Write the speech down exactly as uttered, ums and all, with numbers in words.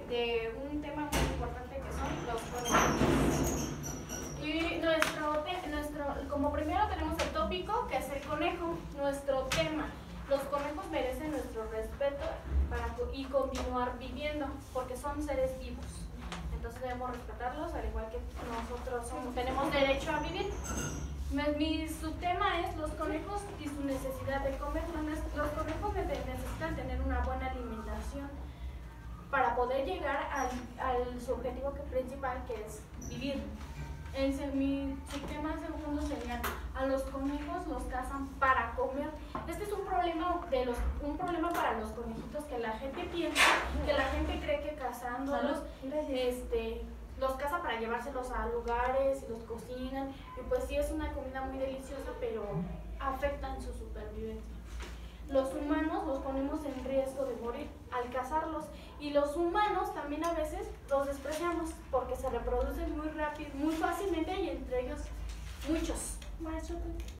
de un tema muy importante que son los conejos. Y nuestro, nuestro, como primero tenemos el tópico, que es el conejo, nuestro tema. Los conejos merecen nuestro respeto para, y continuar viviendo, porque son seres vivos. Entonces debemos respetarlos, al igual que nosotros somos, tenemos derecho a vivir. Mi subtema es los conejos y su necesidad de comer. Los conejos necesitan tener una buena alimentación para poder llegar al, al su objetivo principal, que es vivir. En mi subtema segundo sería: a los conejos los cazan para comer. Este es un problema de los un problema para los conejitos, que la gente piensa, que la gente cree que cazándolos este los caza para llevárselos a lugares y los cocinan, y pues sí es una comida muy deliciosa, pero afectan su supervivencia. Los humanos los ponemos en riesgo de morir al cazarlos, y los humanos también a veces los despreciamos porque se reproducen muy rápido, muy fácilmente, y entre ellos muchos.